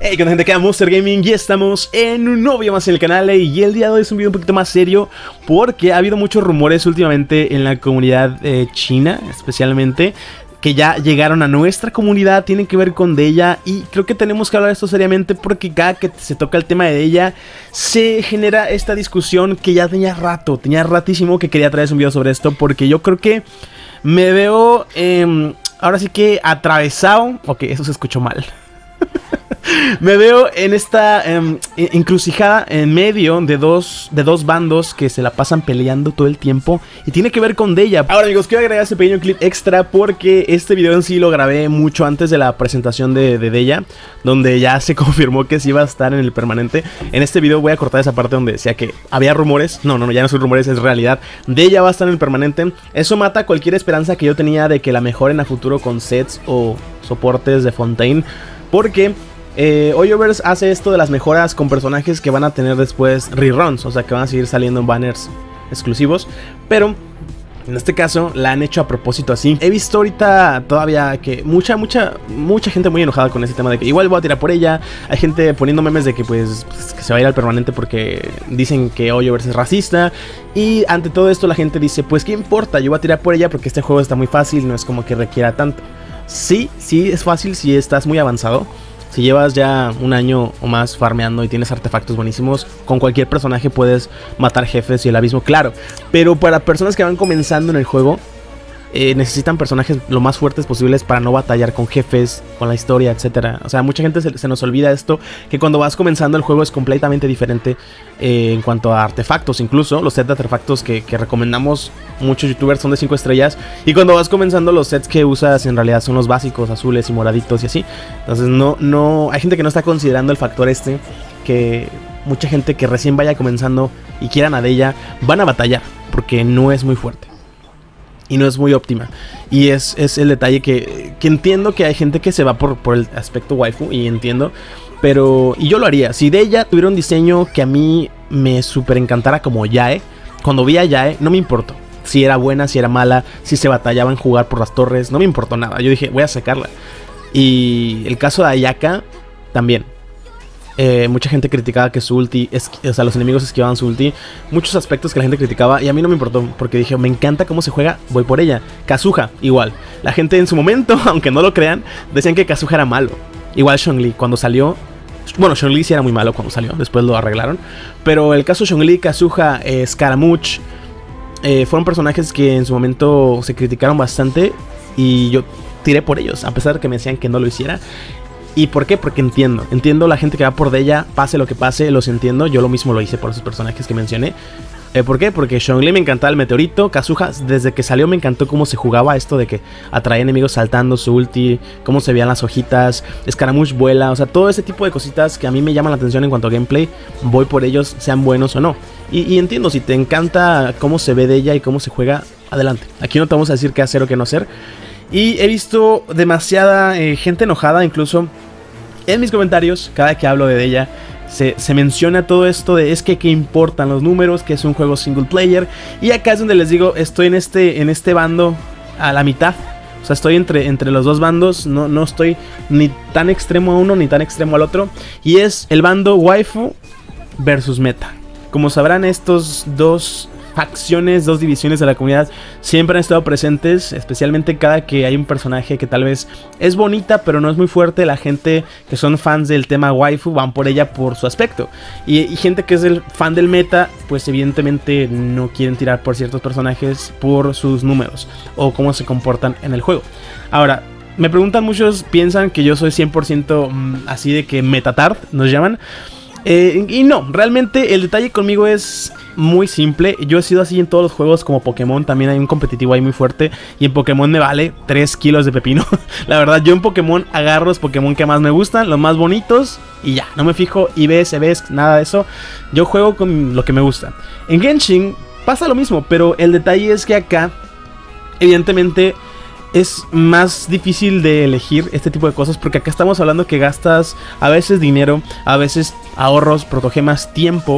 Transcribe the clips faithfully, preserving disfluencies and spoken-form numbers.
Hey, ¿qué onda, gente? Acá Monster Gaming y estamos en un nuevo video más en el canal. Y el día de hoy es un video un poquito más serio porque ha habido muchos rumores últimamente en la comunidad eh, china, especialmente, que ya llegaron a nuestra comunidad, tienen que ver con Deya. Y creo que tenemos que hablar de esto seriamente porque cada que se toca el tema de Deya se genera esta discusión que ya tenía rato, tenía ratísimo que quería traer un video sobre esto. Porque yo creo que me veo, eh, ahora sí que atravesado. Ok, eso se escuchó mal. Me veo en esta um, encrucijada en medio de dos, de dos bandos que se la pasan peleando todo el tiempo y tiene que ver con Deya. Ahora, amigos, quiero agregar este pequeño clip extra porque este video en sí lo grabé mucho antes de la presentación de, de Deya, donde ya se confirmó que sí iba a estar en el permanente. En este video voy a cortar esa parte donde decía que había rumores. No, no, no, ya no son rumores, es realidad. Deya va a estar en el permanente. Eso mata cualquier esperanza que yo tenía de que la mejoren a futuro con sets o soportes de Fontaine, porque Eh, Hoyoverse hace esto de las mejoras con personajes que van a tener después reruns, o sea que van a seguir saliendo en banners exclusivos, pero en este caso la han hecho a propósito así. He visto ahorita todavía que mucha, mucha, mucha gente muy enojada con ese tema de que igual voy a tirar por ella. Hay gente poniendo memes de que pues, pues que se va a ir al permanente porque dicen que Hoyoverse es racista. Y ante todo esto la gente dice, pues qué importa, yo voy a tirar por ella porque este juego está muy fácil, no es como que requiera tanto. Sí, sí es fácil si estás muy avanzado. Si llevas ya un año o más farmeando y tienes artefactos buenísimos, con cualquier personaje puedes matar jefes y el abismo, claro. Pero para personas que van comenzando en el juego, eh, necesitan personajes lo más fuertes posibles para no batallar con jefes, con la historia, etcétera. O sea, mucha gente se, se nos olvida esto, que cuando vas comenzando el juego es completamente diferente eh, en cuanto a artefactos. Incluso los sets de artefactos que, que recomendamos muchos youtubers son de cinco estrellas. Y cuando vas comenzando los sets que usas en realidad son los básicos, azules y moraditos y así. Entonces no, no, hay gente que no está considerando el factor este, que mucha gente que recién vaya comenzando y quieran a Deya van a batallar porque no es muy fuerte y no es muy óptima. Y es, es el detalle que, que entiendo que hay gente que se va por, por el aspecto waifu, y entiendo. Pero, y yo lo haría, si Deya tuviera un diseño que a mí me súper encantara como Yae. Cuando vi a Yae no me importó si era buena, si era mala, si se batallaba en jugar por las torres, no me importó nada. Yo dije, voy a sacarla. Y el caso de Ayaka también. Eh, mucha gente criticaba que su ulti, es, o sea, los enemigos esquivaban su ulti. Muchos aspectos que la gente criticaba y a mí no me importó porque dije, me encanta cómo se juega, voy por ella. Kazuha, igual. La gente en su momento, aunque no lo crean, decían que Kazuha era malo. Igual Zhongli, cuando salió. Bueno, Zhongli sí era muy malo cuando salió, después lo arreglaron. Pero el caso de Zhongli, Kazuha, eh, Scaramouche, eh, fueron personajes que en su momento se criticaron bastante y yo tiré por ellos, a pesar de que me decían que no lo hiciera. ¿Y por qué? Porque entiendo, entiendo la gente que va por Deya, pase lo que pase, los entiendo. Yo lo mismo lo hice por esos personajes que mencioné. eh, ¿Por qué? Porque Zhongli me encantaba el meteorito. Kazuha, desde que salió me encantó cómo se jugaba esto de que atraía enemigos saltando su ulti, cómo se veían las hojitas. Scaramouche vuela, o sea, todo ese tipo de cositas que a mí me llaman la atención en cuanto a gameplay. Voy por ellos, sean buenos o no. Y, y entiendo, si te encanta cómo se ve Deya y cómo se juega, adelante. Aquí no te vamos a decir qué hacer o qué no hacer. Y he visto demasiada eh, gente enojada, incluso en mis comentarios, cada que hablo de Deya, se, se menciona todo esto de es que qué importan los números, que es un juego single player. Y acá es donde les digo, estoy en este, en este bando a la mitad. O sea, estoy entre, entre los dos bandos, no, no estoy ni tan extremo a uno ni tan extremo al otro. Y es el bando waifu versus meta. Como sabrán, estos dos facciones, dos divisiones de la comunidad siempre han estado presentes, especialmente cada que hay un personaje que tal vez es bonita pero no es muy fuerte. La gente que son fans del tema waifu van por ella por su aspecto, y, y gente que es el fan del meta pues evidentemente no quieren tirar por ciertos personajes por sus números o cómo se comportan en el juego. Ahora, me preguntan muchos, piensan que yo soy cien por ciento así de que metatard nos llaman. Eh, y no, realmente el detalle conmigo es muy simple. Yo he sido así en todos los juegos, como Pokémon. También hay un competitivo ahí muy fuerte. Y en Pokémon me vale tres kilos de pepino. La verdad, yo en Pokémon agarro los Pokémon que más me gustan, los más bonitos, y ya, no me fijo I B S, B S, nada de eso. Yo juego con lo que me gusta. En Genshin pasa lo mismo, pero el detalle es que acá evidentemente es más difícil de elegir este tipo de cosas, porque acá estamos hablando que gastas a veces dinero, a veces ahorros, protogemas, tiempo,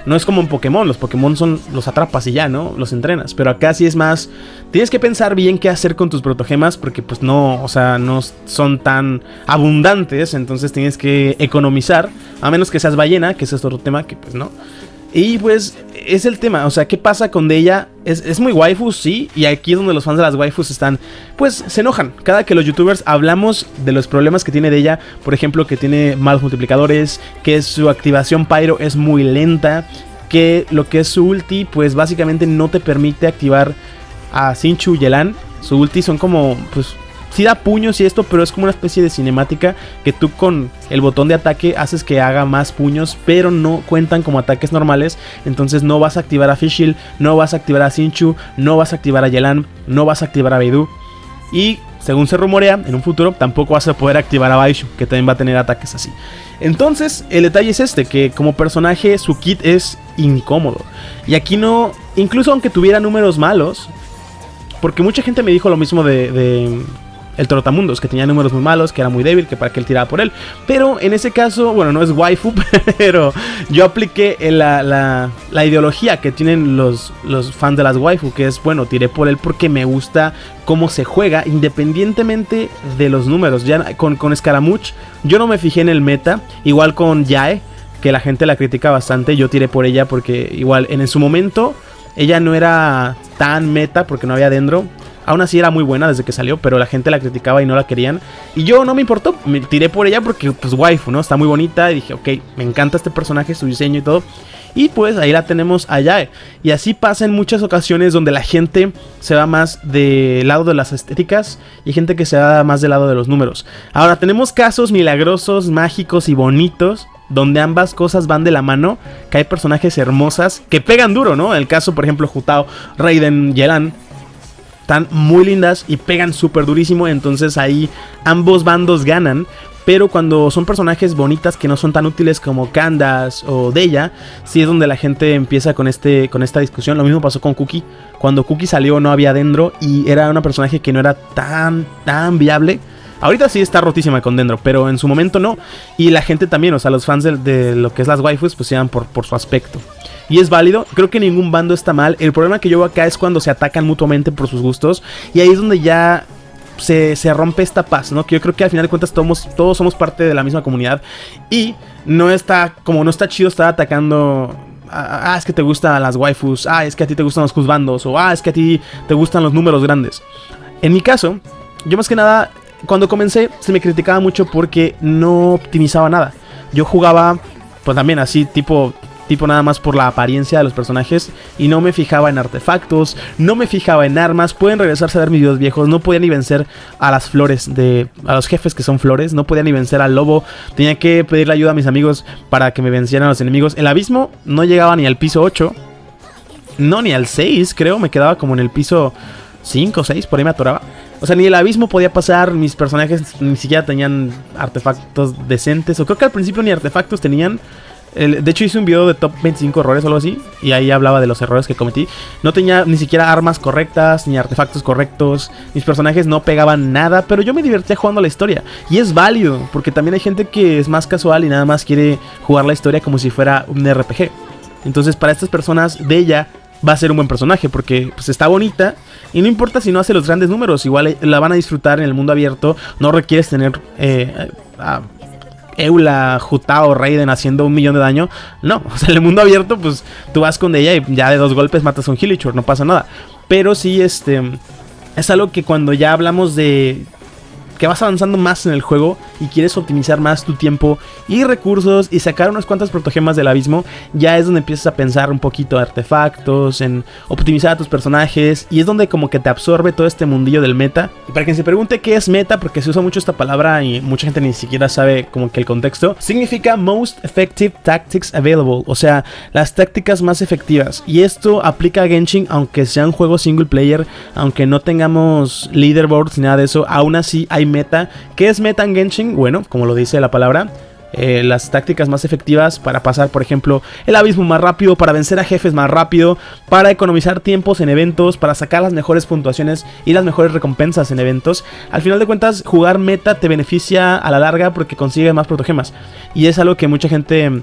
No es como en Pokémon, los Pokémon son los atrapas y ya, ¿no? Los entrenas, pero acá sí es más, tienes que pensar bien qué hacer con tus protogemas porque pues no, o sea, no son tan abundantes, entonces tienes que economizar, a menos que seas ballena, que ese es otro tema que pues no. Y pues es el tema, o sea, ¿qué pasa con Deya? Es, es muy waifu, sí, y aquí es donde los fans de las waifus están, pues se enojan. Cada que los youtubers hablamos de los problemas que tiene Deya, por ejemplo, que tiene malos multiplicadores, que su activación pyro es muy lenta, que lo que es su ulti, pues básicamente no te permite activar a Xingqiu y Yelan. Su ulti son como, pues... sí da puños y esto, pero es como una especie de cinemática que tú con el botón de ataque haces que haga más puños, pero no cuentan como ataques normales. Entonces no vas a activar a Fischl, no vas a activar a Xingqiu, no vas a activar a Yelan, no vas a activar a Beidou. Y según se rumorea, en un futuro tampoco vas a poder activar a Baishu, que también va a tener ataques así. Entonces el detalle es este, que como personaje su kit es incómodo. Y aquí no, incluso aunque tuviera números malos, porque mucha gente me dijo lo mismo de... de el Trotamundos, que tenía números muy malos, que era muy débil, que para que él tiraba por él. Pero en ese caso, bueno, no es waifu, pero yo apliqué la, la, la ideología que tienen los, los fans de las waifu, que es, bueno, tiré por él porque me gusta cómo se juega, independientemente de los números. Ya con, con Scaramouche, yo no me fijé en el meta, igual con Yae, que la gente la critica bastante, yo tiré por ella porque igual en su momento, ella no era tan meta porque no había Dendro. Aún así era muy buena desde que salió, pero la gente la criticaba y no la querían. Y yo no me importó, me tiré por ella porque pues waifu, ¿no? Está muy bonita y dije, ok, me encanta este personaje, su diseño y todo. Y pues ahí la tenemos a Yae. Y así pasa en muchas ocasiones donde la gente se va más del lado de las estéticas y hay gente que se va más del lado de los números. Ahora tenemos casos milagrosos, mágicos y bonitos, donde ambas cosas van de la mano, que hay personajes hermosas que pegan duro, ¿no? El caso, por ejemplo, Hu-Tao, Raiden, Yelan. Están muy lindas y pegan súper durísimo, entonces ahí ambos bandos ganan. Pero cuando son personajes bonitas que no son tan útiles como Candace o Deya, sí es donde la gente empieza con, este, con esta discusión. Lo mismo pasó con Cookie. Cuando Cookie salió no había Dendro y era una personaje que no era tan, tan viable. Ahorita sí está rotísima con Dendro, pero en su momento no. Y la gente también, o sea, los fans de, de lo que es las waifus, pues se dan por, por su aspecto. Y es válido, creo que ningún bando está mal. El problema que yo veo acá es cuando se atacan mutuamente por sus gustos. Y ahí es donde ya se, se rompe esta paz, ¿no? Que yo creo que al final de cuentas todos, todos somos parte de la misma comunidad. Y no está, como no está chido estar atacando... Ah, es que te gustan las waifus. Ah, es que a ti te gustan los juzbandos. O ah, es que a ti te gustan los números grandes. En mi caso, yo más que nada... Cuando comencé se me criticaba mucho porque no optimizaba nada. Yo jugaba pues también así tipo, tipo nada más por la apariencia de los personajes y no me fijaba en artefactos, no me fijaba en armas. Pueden regresarse a ver mis videos viejos. No podía ni vencer a las flores, de a los jefes que son flores. No podía ni vencer al lobo. Tenía que pedirle ayuda a mis amigos para que me vencieran a los enemigos. El abismo no llegaba ni al piso ocho. No, ni al seis creo. Me quedaba como en el piso cinco o seis, por ahí me atoraba. O sea, ni el abismo podía pasar, mis personajes ni siquiera tenían artefactos decentes. O creo que al principio ni artefactos tenían. El, de hecho hice un video de top veinticinco errores o algo así. Y ahí hablaba de los errores que cometí. No tenía ni siquiera armas correctas, ni artefactos correctos. Mis personajes no pegaban nada, pero yo me divertía jugando la historia. Y es válido, porque también hay gente que es más casual y nada más quiere jugar la historia como si fuera un R P G. Entonces para estas personas, Deya va a ser un buen personaje porque pues está bonita y no importa si no hace los grandes números, igual la van a disfrutar en el mundo abierto. No requieres tener eh, a Eula, Hu-Tao, Raiden haciendo un millón de daño. No, o sea, en el mundo abierto pues tú vas con ella y ya de dos golpes matas a un Hilichurl, no pasa nada. Pero sí, este es algo que cuando ya hablamos de que vas avanzando más en el juego y quieres optimizar más tu tiempo y recursos y sacar unas cuantas protogemas del abismo, ya es donde empiezas a pensar un poquito de artefactos, en optimizar a tus personajes, y es donde como que te absorbe todo este mundillo del meta. Y para quien se pregunte qué es meta, porque se usa mucho esta palabra y mucha gente ni siquiera sabe como que el contexto, significa Most Effective Tactics Available, o sea, las tácticas más efectivas. Y esto aplica a Genshin aunque sea un juego single player, aunque no tengamos leaderboards ni nada de eso, aún así hay meta. ¿Qué es meta en Genshin? Bueno, como lo dice la palabra, eh, las tácticas más efectivas para pasar, por ejemplo, el abismo más rápido, para vencer a jefes más rápido, para economizar tiempos en eventos, para sacar las mejores puntuaciones y las mejores recompensas en eventos. Al final de cuentas, jugar meta te beneficia a la larga porque consigues más protogemas. Y es algo que mucha gente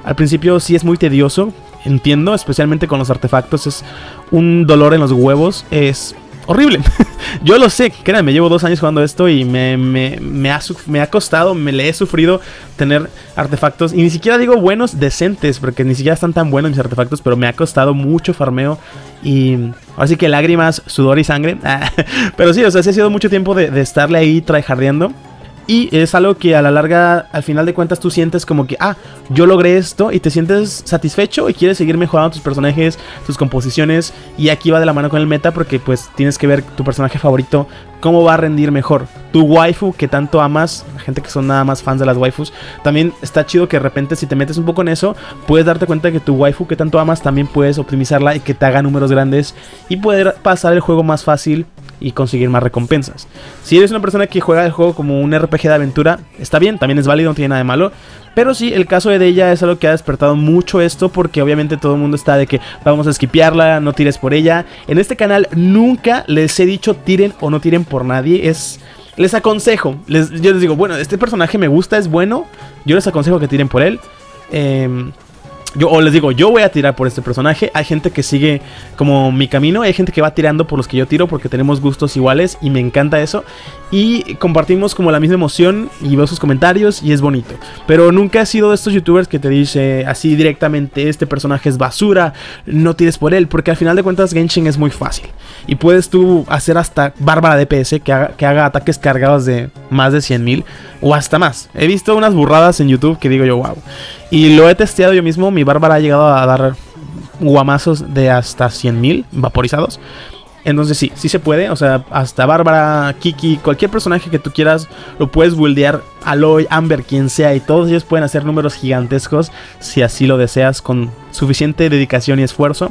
Al principio sí es muy tedioso, entiendo, especialmente con los artefactos. Es un dolor en los huevos, es horrible. Yo lo sé, créanme, llevo dos años jugando esto y me, me, me, ha, me ha costado, me le he sufrido tener artefactos. Y ni siquiera digo buenos, decentes, porque ni siquiera están tan buenos mis artefactos, pero me ha costado mucho farmeo. Y ahora sí que lágrimas, sudor y sangre. Pero sí, o sea, sí ha sido mucho tiempo de, de estarle ahí tryhardeando. Y es algo que a la larga, al final de cuentas, tú sientes como que, ah, yo logré esto, y te sientes satisfecho y quieres seguir mejorando tus personajes, tus composiciones. Y aquí va de la mano con el meta, porque pues tienes que ver tu personaje favorito, cómo va a rendir mejor. Tu waifu que tanto amas, la gente que son nada más fans de las waifus, también está chido que de repente, si te metes un poco en eso, puedes darte cuenta que tu waifu que tanto amas también puedes optimizarla y que te haga números grandes y poder pasar el juego más fácil y conseguir más recompensas. Si eres una persona que juega el juego como un R P G de aventura, está bien, también es válido, no tiene nada de malo. Pero sí, el caso de ella es algo que ha despertado mucho esto, porque obviamente todo el mundo está de que vamos a skipearla, no tires por ella. En este canal nunca les he dicho tiren o no tiren por nadie, es... Les aconsejo, les, yo les digo, bueno, este personaje me gusta, es bueno, yo les aconsejo que tiren por él. Eh... Yo, o les digo, yo voy a tirar por este personaje. Hay gente que sigue como mi camino. Hay gente que va tirando por los que yo tiro, porque tenemos gustos iguales y me encanta eso. Y compartimos como la misma emoción y veo sus comentarios y es bonito. Pero nunca he sido de estos youtubers que te dice así directamente, este personaje es basura, no tires por él. Porque al final de cuentas Genshin es muy fácil. Y puedes tú hacer hasta Bárbara D P S que haga, que haga ataques cargados de más de cien mil o hasta más. He visto unas burradas en YouTube que digo yo, wow. Y lo he testeado yo mismo. Mi Bárbara ha llegado a dar guamazos de hasta cien mil vaporizados. Entonces sí, sí se puede. O sea, hasta Bárbara, Kiki, cualquier personaje que tú quieras, lo puedes buildear. Aloy, Amber, quien sea. Y todos ellos pueden hacer números gigantescos si así lo deseas, con suficiente dedicación y esfuerzo.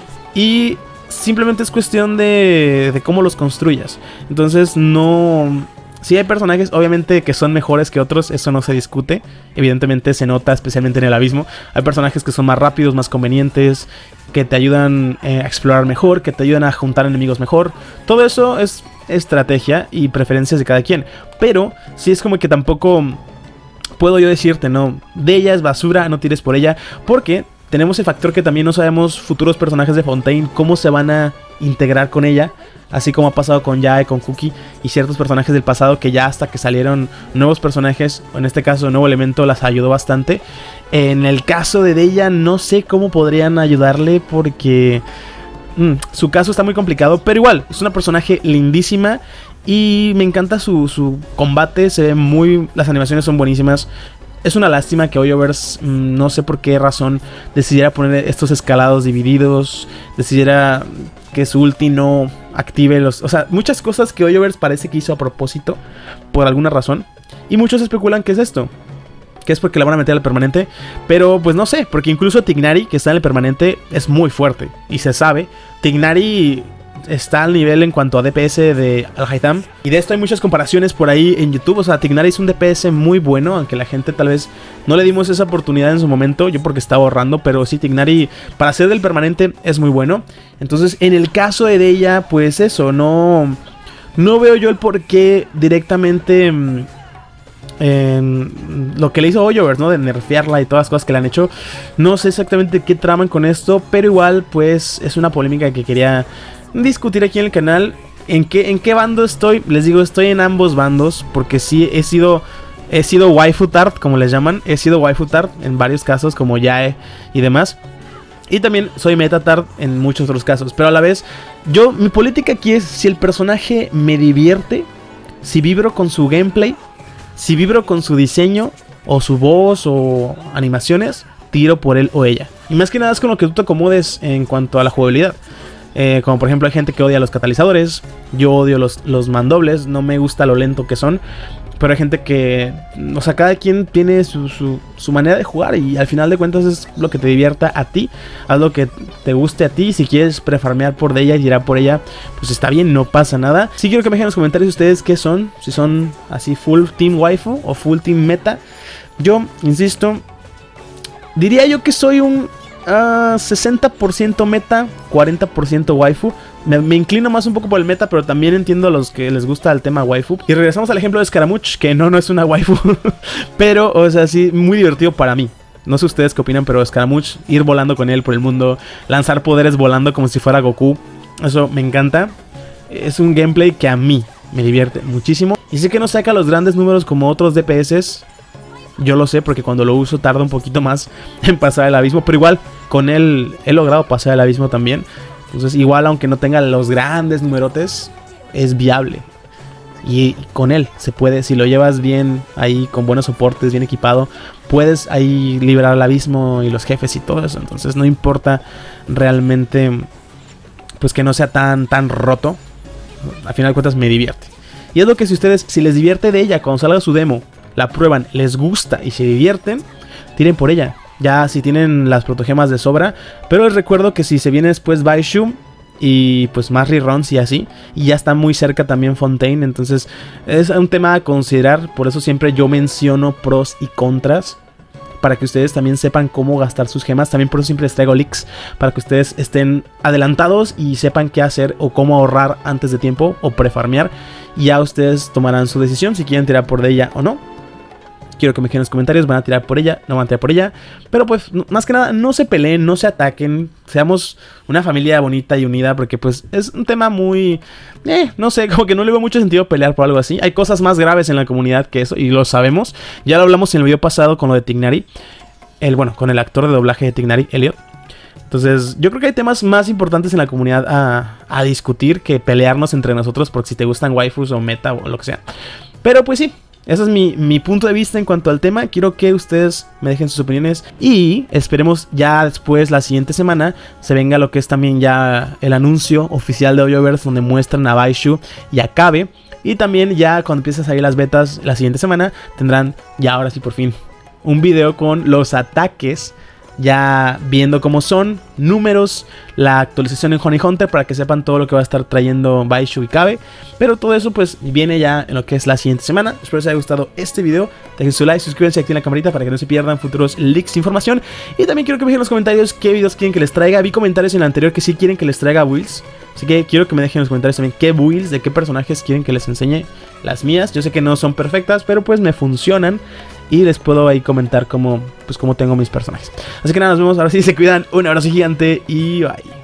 Y simplemente es cuestión de, de cómo los construyas. Entonces no... Sí hay personajes obviamente que son mejores que otros, eso no se discute. Evidentemente se nota, especialmente en el abismo. Hay personajes que son más rápidos, más convenientes, que te ayudan eh, a explorar mejor, que te ayudan a juntar enemigos mejor. Todo eso es estrategia y preferencias de cada quien. Pero sí es como que tampoco puedo yo decirte, no, de ella es basura, no tires por ella. Porque tenemos el factor que también no sabemos futuros personajes de Fontaine cómo se van a integrar con ella. Así como ha pasado con Yae, con Cookie y ciertos personajes del pasado, que ya hasta que salieron nuevos personajes, en este caso Nuevo Elemento, las ayudó bastante. En el caso de Deya no sé cómo podrían ayudarle, porque mmm, su caso está muy complicado. Pero igual, es una personaje lindísima y me encanta su, su combate, se ve muy... Las animaciones son buenísimas. Es una lástima que Hoyoverse, mmm, no sé por qué razón, decidiera poner estos escalados divididos, decidiera que su ulti no active los... O sea, muchas cosas que Hoyoverse parece que hizo a propósito, por alguna razón. Y muchos especulan que es esto, que es porque la van a meter al permanente. Pero pues no sé, porque incluso Tignari, que está en el permanente, es muy fuerte. Y se sabe, Tignari está al nivel en cuanto a D P S de Alhaitham. Y de esto hay muchas comparaciones por ahí en YouTube. O sea, Tignari es un D P S muy bueno, aunque la gente tal vez no le dimos esa oportunidad en su momento. Yo porque estaba ahorrando, pero sí, Tignari para ser del permanente es muy bueno. Entonces, en el caso de ella, pues eso, no, no veo yo el por qué directamente... En lo que le hizo Hoyoverse, ¿no? De nerfearla y todas las cosas que le han hecho. No sé exactamente qué traman con esto, pero igual, pues, es una polémica que quería discutir aquí en el canal. ¿En qué, en qué bando estoy? Les digo, estoy en ambos bandos, porque sí he sido... He sido waifu tart, como les llaman. He sido waifu tart en varios casos, como Yae y demás. Y también soy meta tart en muchos otros casos. Pero a la vez, yo, mi política aquí es: si el personaje me divierte, si vibro con su gameplay, si vibro con su diseño, o su voz, o animaciones, tiro por él o ella. Y más que nada es con lo que tú te acomodes en cuanto a la jugabilidad. Eh, como por ejemplo hay gente que odia los catalizadores. Yo odio los, los mandobles, no me gusta lo lento que son. Pero hay gente que... O sea, cada quien tiene su, su, su manera de jugar. Y al final de cuentas es lo que te divierta a ti. Haz lo que te guste a ti. Si quieres prefarmear por de ella y tirar por ella, pues está bien, no pasa nada. Sí quiero que me dejen en los comentarios ustedes qué son. Si son así full team waifu o full team meta. Yo, insisto, diría yo que soy un uh, sesenta por ciento meta, cuarenta por ciento waifu. Me, me inclino más un poco por el meta, pero también entiendo a los que les gusta el tema waifu. Y regresamos al ejemplo de Scaramouche, que no, no es una waifu. Pero, o sea, sí, muy divertido para mí. No sé ustedes qué opinan, pero Scaramouche, ir volando con él por el mundo, lanzar poderes volando como si fuera Goku, eso me encanta. Es un gameplay que a mí me divierte muchísimo. Y sé que no saca los grandes números como otros D P S. Yo lo sé porque cuando lo uso tarda un poquito más en pasar el abismo. Pero igual con él he logrado pasar el abismo también. Entonces igual aunque no tenga los grandes numerotes, es viable. Y con él se puede, si lo llevas bien ahí con buenos soportes, bien equipado, puedes ahí liberar el abismo y los jefes y todo eso. Entonces no importa realmente pues que no sea tan, tan roto. Al final de cuentas me divierte. Y es lo que si ustedes, si les divierte de ella cuando salga su demo, la prueban, les gusta y se divierten, tiren por ella. Ya si tienen las protogemas de sobra. Pero les recuerdo que si se viene después Baishu y pues más reruns y así, y ya está muy cerca también Fontaine, entonces es un tema a considerar. Por eso siempre yo menciono pros y contras, para que ustedes también sepan cómo gastar sus gemas. También por eso siempre les traigo leaks, para que ustedes estén adelantados y sepan qué hacer o cómo ahorrar antes de tiempo o prefarmear. Y ya ustedes tomarán su decisión si quieren tirar por ella o no. Quiero que me dejen en los comentarios, van a tirar por ella, no van a tirar por ella. Pero pues, más que nada, no se peleen, no se ataquen. Seamos una familia bonita y unida, porque pues es un tema muy... Eh, no sé, como que no le veo mucho sentido pelear por algo así. Hay cosas más graves en la comunidad que eso, y lo sabemos. Ya lo hablamos en el video pasado con lo de Tignari. El, bueno, con el actor de doblaje de Tignari, Elliot. Entonces, yo creo que hay temas más importantes en la comunidad a, a discutir que pelearnos entre nosotros, porque si te gustan waifus o meta o lo que sea. Pero pues sí. Ese es mi, mi punto de vista en cuanto al tema. Quiero que ustedes me dejen sus opiniones. Y esperemos ya después, la siguiente semana, se venga lo que es también ya el anuncio oficial de Hoyoverse, donde muestran a Baishu y a Kabe. Y también ya cuando empiecen a salir las betas la siguiente semana, tendrán ya ahora sí por fin un video con los ataques, ya viendo cómo son, números, la actualización en Honey Hunter, para que sepan todo lo que va a estar trayendo Baishu y Kabe. Pero todo eso pues viene ya en lo que es la siguiente semana. Espero que les haya gustado este video. Dejen su like, suscríbanse y activen la campanita para que no se pierdan futuros leaks de información. Y también quiero que me dejen en los comentarios qué videos quieren que les traiga. Vi comentarios en el anterior que sí quieren que les traiga builds, así que quiero que me dejen en los comentarios también qué builds, de qué personajes quieren que les enseñe. Las mías, yo sé que no son perfectas, pero pues me funcionan. Y les puedo ahí comentar cómo, pues, cómo tengo mis personajes. Así que nada, nos vemos. Ahora sí, se cuidan. Un abrazo gigante y bye.